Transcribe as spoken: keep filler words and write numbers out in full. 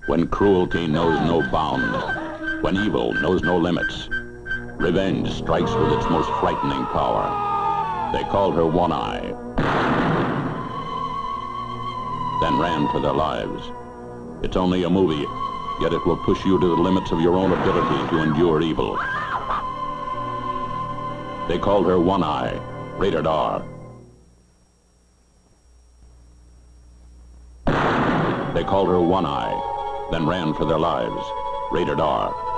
When cruelty knows no bound, when evil knows no limits, revenge strikes with its most frightening power. They called her One-Eye, then ran for their lives. It's only a movie, yet it will push you to the limits of your own ability to endure evil. They called her One-Eye, rated R. They called her One-Eye, then ran for their lives, rated R.